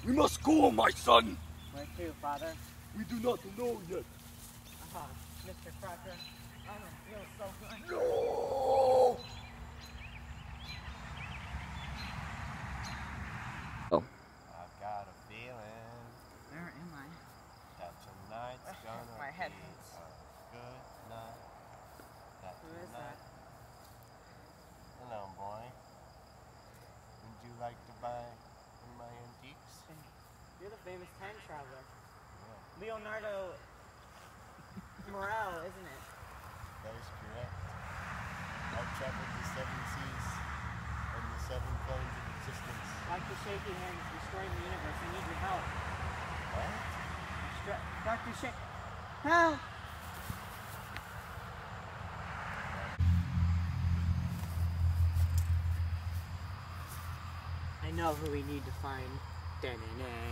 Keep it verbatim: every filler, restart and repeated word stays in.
We must go, my son. Where to, Father? We do not know yet. Ah, Mister Crocker, I don't feel so good. No! Oh. I've got a feeling. Where am I? That tonight's gonna My head be hurts. a good night. That Who is tonight. that? Hello, boy. Would you like to buy one of my antiques? You're the famous time traveler. Yeah, Leonardo Morel, isn't it? that is correct. I've traveled the seven seas and the seven planes of existence. Doctor Shaky Hand is destroying the universe. I need your help. What? Destra- Doctor Shaky... Help! I know who we need to find. Da-na-na.